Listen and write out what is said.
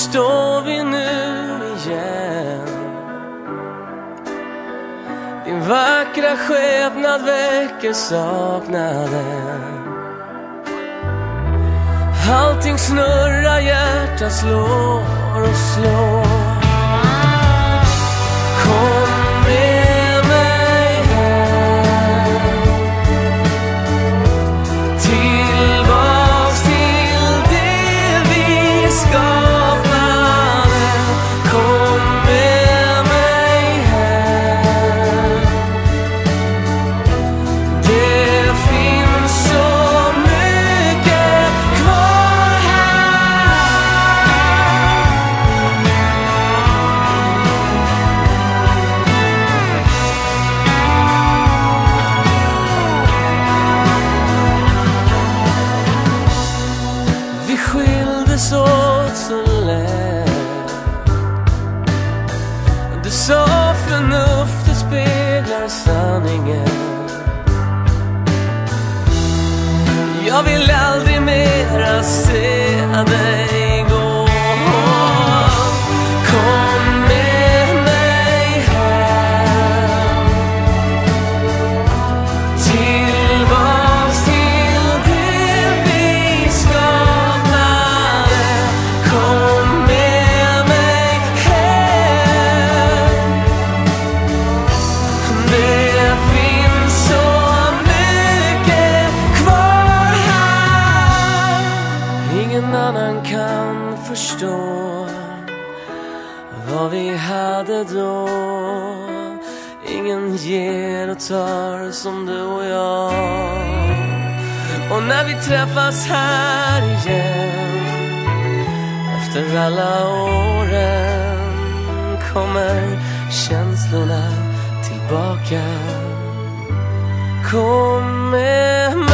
står vi nu igen. Din vackra skepnad väcker saknaden. Allting snurrar, hjärtat slår och slår. Kom med mig hem, tillbaks till det vi skapade. Kom med mig hem. Det finns så mycket kvar här. Vi skildes åt så lätt. Du sa förnuftet speglar sanningen. Jag vill aldrig mera se dig gå. Kom med mig hem, tillbaks till det vi skapade. Kom med mig hem. Det finns så mycket kvar här. Ingen annan kan förstå vad vi hade då. Ingen ger och tar som du och jag. Och när vi träffas här igen efter alla åren kommer känslorna tillbaka. Kom med mig.